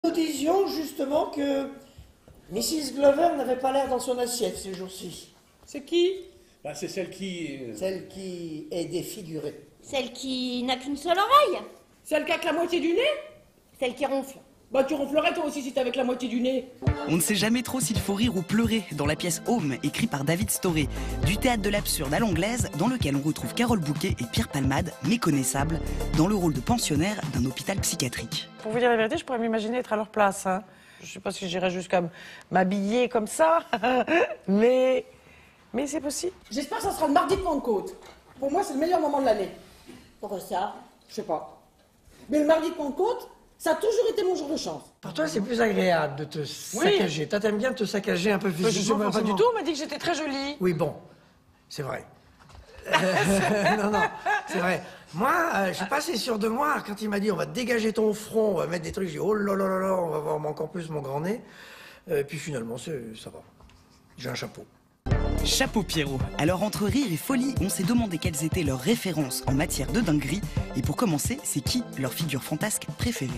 Nous disions justement que Mrs. Glover n'avait pas l'air dans son assiette ces jours-ci. C'est qui? Bah, c'est celle qui... Celle qui est défigurée. Celle qui n'a qu'une seule oreille. Celle qui a que la moitié du nez? Celle qui ronfle. Bah tu ronflerais toi aussi si t'avais que la moitié du nez. On ne sait jamais trop s'il faut rire ou pleurer dans la pièce Home, écrite par David Storey, du théâtre de l'absurde à l'anglaise, dans lequel on retrouve Carole Bouquet et Pierre Palmade, méconnaissables, dans le rôle de pensionnaire d'un hôpital psychiatrique. Pour vous dire la vérité, je pourrais m'imaginer être à leur place. Hein. Je ne sais pas si j'irais jusqu'à m'habiller comme ça, mais c'est possible. J'espère que ça sera le mardi de Pentecôte. Pour moi, c'est le meilleur moment de l'année. Pourquoi ça? Je sais pas. Mais le mardi de Pentecôte, ça a toujours été mon jour de chance. Pour toi, c'est plus agréable de te saccager. Toi, t'aimes bien te saccager un peu physiquement. Je sais pas du tout, on m'a dit que j'étais très jolie. Oui, bon, c'est vrai. Non, c'est vrai. Moi, je suis pas assez sûr de moi. Quand il m'a dit, on va dégager ton front, on va mettre des trucs, j'ai dit, oh là là là là, on va voir encore plus mon grand nez. Et puis finalement, ça va. J'ai un chapeau. Chapeau Pierrot. Alors entre rire et folie, on s'est demandé quelles étaient leurs références en matière de dinguerie. Et pour commencer, c'est qui leur figure fantasque préférée?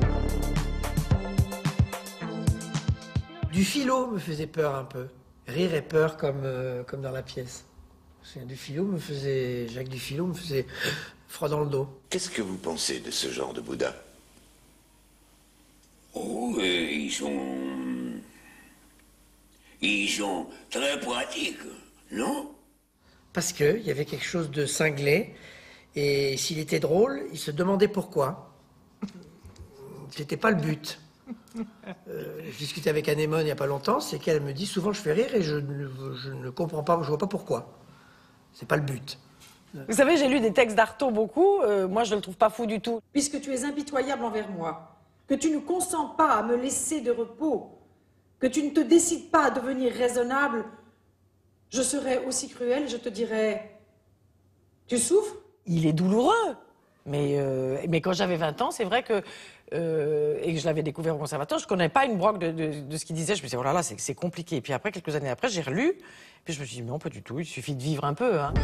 Du philo me faisait peur un peu. Rire et peur comme dans la pièce. Jacques Dufilot me faisait froid dans le dos. Qu'est-ce que vous pensez de ce genre de Bouddha? Oh, ils sont très pratiques, non? Parce qu'il y avait quelque chose de cinglé, et s'il était drôle, il se demandait pourquoi. C'était pas le but. Je discutais avec Anémone il n'y a pas longtemps, c'est qu'elle me dit souvent je fais rire et je ne comprends pas, je vois pas pourquoi. C'est pas le but. Vous savez, j'ai lu des textes d'Artaud beaucoup, moi je le trouve pas fou du tout. Puisque tu es impitoyable envers moi, que tu ne consens pas à me laisser de repos, que tu ne te décides pas à devenir raisonnable, je serais aussi cruelle, je te dirais, tu souffres? Il est douloureux, mais quand j'avais 20 ans, c'est vrai que, et que je l'avais découvert au conservatoire, je ne connais pas une brogue de ce qu'il disait, je me disais, oh là là, c'est compliqué. Et puis après, quelques années après, j'ai relu, puis je me suis dit, non, pas du tout, il suffit de vivre un peu. Hein.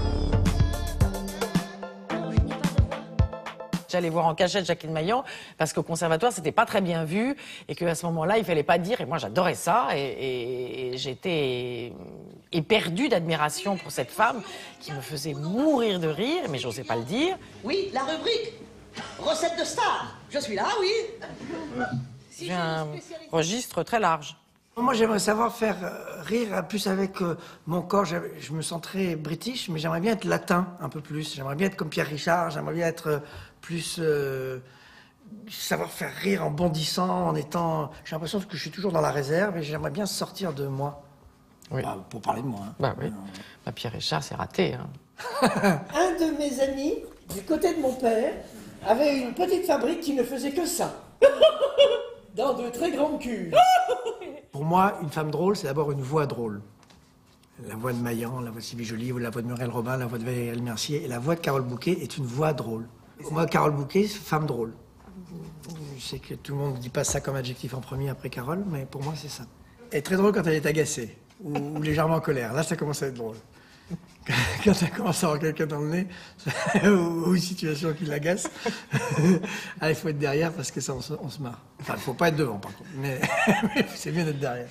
J'allais voir en cachette Jacqueline Maillan parce qu'au conservatoire c'était pas très bien vu et qu'à ce moment-là il fallait pas dire, et moi j'adorais ça et j'étais éperdue d'admiration pour cette femme qui me faisait mourir de rire, mais j'osais pas le dire. Oui, la rubrique recette de star. Je suis là, oui. J'ai un registre très large. Moi, j'aimerais savoir faire rire plus avec mon corps. Je me sens très british, mais j'aimerais bien être latin un peu plus. J'aimerais bien être comme Pierre Richard. J'aimerais bien être plus... savoir faire rire en bondissant, en étant... J'ai l'impression que je suis toujours dans la réserve et j'aimerais bien sortir de moi. Oui. Bah, pour parler de moi. Hein. Bah oui. Bah, Pierre Richard, c'est raté. Hein. Un de mes amis, du côté de mon père, avait une petite fabrique qui ne faisait que ça. Dans de très grandes cuves. Pour moi, une femme drôle, c'est d'abord une voix drôle. La voix de Maillan, la voix de Sylvie Joly, la voix de Muriel Robin, la voix de Valérie Mercier. Et la voix de Carole Bouquet est une voix drôle. Moi, Carole Bouquet, femme drôle. Je sais que tout le monde ne dit pas ça comme adjectif en premier après Carole, mais pour moi, c'est ça. Elle est très drôle quand elle est agacée ou légèrement en colère. Là, ça commence à être drôle. Quand elle commence à avoir quelqu'un dans le nez ou une situation qui l'agace, il faut être derrière parce que ça, on se marre. Enfin, il ne faut pas être devant, par contre. Mais c'est bien d'être derrière.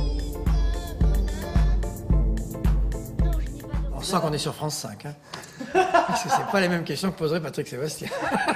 On sent qu'on est sur France 5. Hein. Parce que c'est pas les mêmes questions que poserait Patrick Sébastien.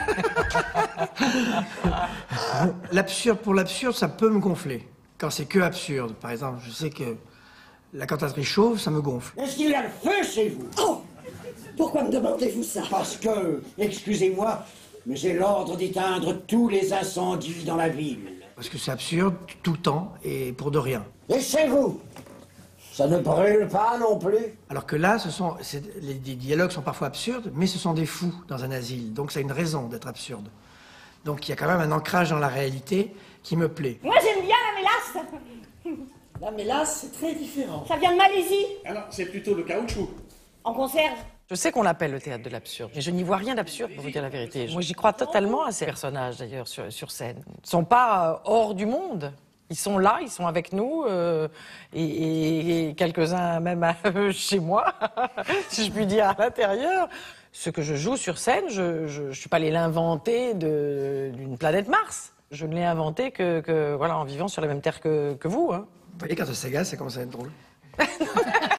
L'absurde, pour l'absurde, ça peut me gonfler. Quand c'est que absurde, par exemple, je sais que la cantatrice chauve, ça me gonfle. Est-ce qu'il y a le feu chez vous? Oh! Pourquoi me demandez-vous ça? Parce que, excusez-moi, mais j'ai l'ordre d'éteindre tous les incendies dans la ville. Parce que c'est absurde tout le temps et pour de rien. Et chez vous? Ça ne brûle pas non plus? Alors que là, les dialogues sont parfois absurdes, mais ce sont des fous dans un asile. Donc ça a une raison d'être absurde. Donc il y a quand même un ancrage dans la réalité qui me plaît. Moi j'aime bien la mélasse. La mélasse, c'est très différent. Ça vient de Malaisie. Alors, c'est plutôt le caoutchouc. En conserve. Je sais qu'on l'appelle le théâtre de l'absurde, mais je n'y vois rien d'absurde, pour vous dire la vérité. Moi, j'y crois totalement à ces personnages, d'ailleurs, sur scène. Ils ne sont pas hors du monde. Ils sont là, ils sont avec nous, et quelques-uns même chez moi, si je puis dire, à l'intérieur. Ce que je joue sur scène, je ne suis pas allé l'inventer d'une planète Mars. Je ne l'ai inventé voilà, en vivant sur la même terre que vous. Hein. Vous voyez, quand on s'agace, ça commence à être drôle.